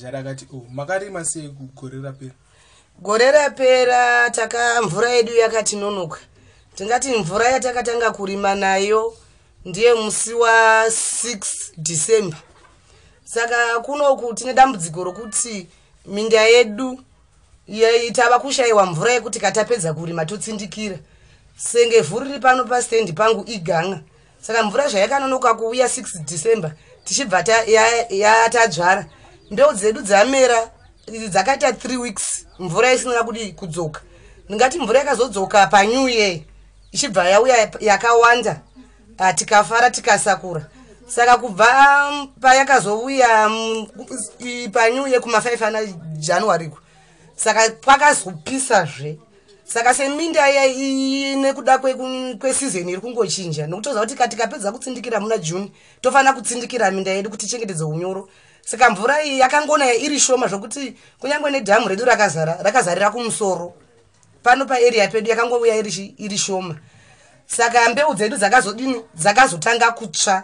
Jara akati makarima sei gore rapera? Gore rapera mvura yedu yakati nonoka. Tingati mvura yatakatanga kurima nayo ndiye musi wa 6 December. Saka kunoku tine dambudziko rokuti minda yedu tava kushaiwa mvura yekuti katapedza kurima totsindikira. Senge vhuri riri pano pastendi pangu iganga. Saka mvura zvayakanonoka kuuya 6 December tichibva tadzvara. Mbeu dzedu dzamera dzakaita 3 weeks mvura isina kudzoka. Ndingati mvura yakazodzoka pa New Year ichibva yauya yakawanda tikafara tikasakura. Saka kubva payakazouya pa New Year kuma 5 January. Saka pakazopisazve. Saka seminda nekuda kweseason iri kungochinja nokutoza kuti tikapedza kutsindikira muna June tofana kutsindikira minda yedu kuti tichengetedze unyoro. Saka mvura iyi yakangona iri shoma zvokuti kunyangwe nedhamu redu rakazarira kumusoro. Pano pa area pedu yakangouya iri shoma. Saka mbeu dzedu dzakazotanga kutsva.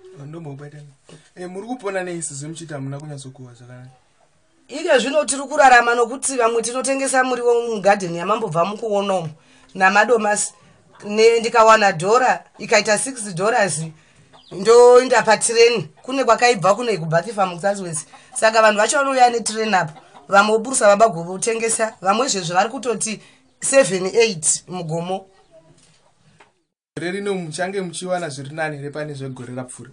Muri kupona neisizo muchita muna kunyatsokuwa zvakanaka. Ike zvino tiri kurarama nokuti vamwe tinotengesa muriwo mugarden yamambobva mukuonomo namadomasi ndikawana dhora ikaita $6 ndoenda patireni kune kwakaibva kune kuBathi Farm Southwest. Saka vanhu vacho vanouya netrain apo vamwe voburusa vabagotengesa vamwe zvezvo vari kutoti 7-8 mugomo. Gore rino muchange muchiwana zviri nani here pane zvegore rapfuura?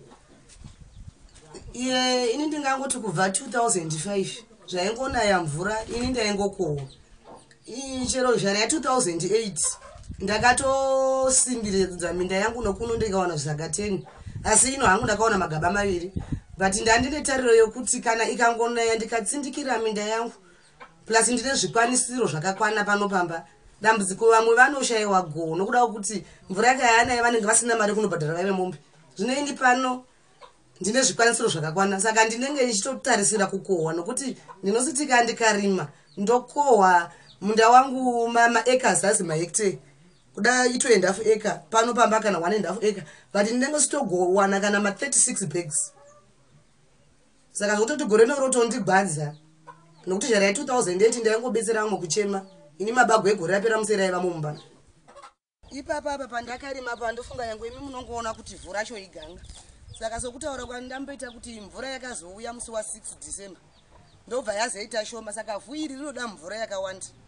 Ini ndingangoti kubva 2005 zvaingonaya mvura ini ndaingokohwa. Chero zhara ya 2008 ndakatosimbiridza minda yangu nokuno ndikawana zvaga 10 asi ino hangu ndakaona magaba 2 but ndandine tariro yokuti kana ikangonaya ndikatsindikira minda yangu plus ndine zvikwanisiro zvakakwana panopamba dambudziko vamwe vanoshayiwa go nokuda kuti mvura yakayana vanenge vasina mari kunobhadhara vave mombe. Zvino ini pano ndine zvikwanisiro zvakakwana saka ndinenge ndichitotarisira kukohwa nokuti ndinositika ndikarima ndokohwa munda wangu maacres asi mahectare kuda 2.5 acre pano pamba kana 1.5 acre but ndinenge sitogowana kana 36 bags. Saka zvototi gore norotondigwadza nokuti jara ya 2008 ndaingobetsera vamwe kuchema ini mabago egore rapera musera aiva mumba. Ipapa pandakarima pandofunga yangu imi munongoona kuti vhu racho iganga. Saka sokutaura kwani ndamboita kuti mvura yakazouya musi wa 6 December ndobva yazoita shoma. Saka vhu iri rinoda mvura yakawanda.